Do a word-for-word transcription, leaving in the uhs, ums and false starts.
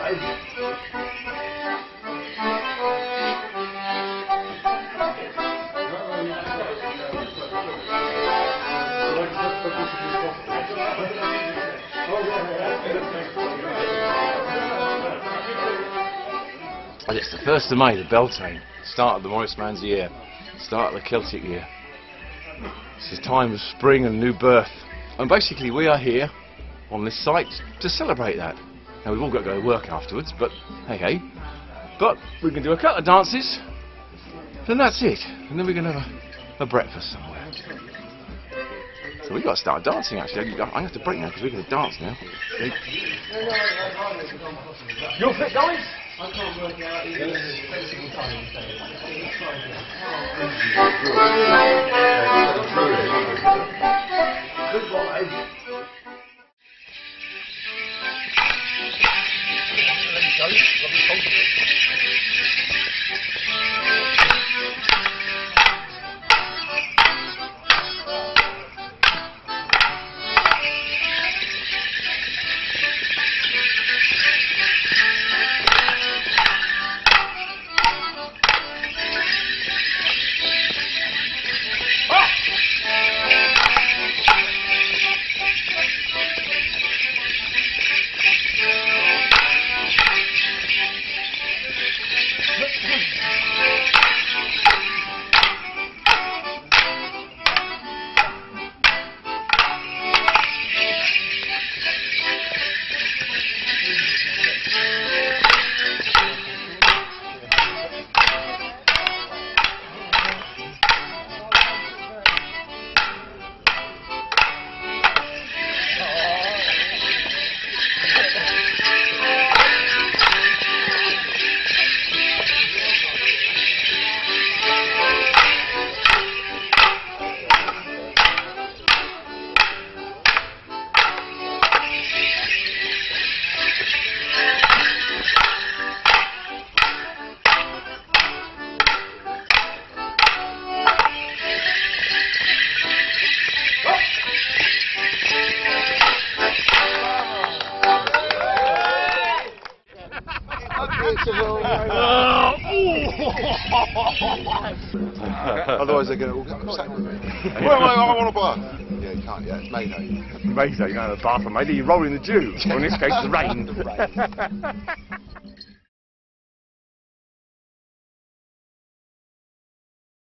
It's the first of May, the Beltane, start of the Morris man's year, start of the Celtic year. It's a time of spring and new birth, and basically we are here on this site to celebrate that. Now we've all got to go to work afterwards, but hey hey, but we can do a couple of dances, then that's it, and then we're going to have a, a breakfast somewhere. So we've got to start dancing actually. I'm going to have to break now because we're going to dance now. You're fit guys? I can't work out even every single time. Goodbye. Otherwise they're going to all get upset with me. Well, I want a bath. Yeah, you can't yet. It's May Day. May Day, you don't have a bath on May Day, you roll in the dew. Or in this case, the rain.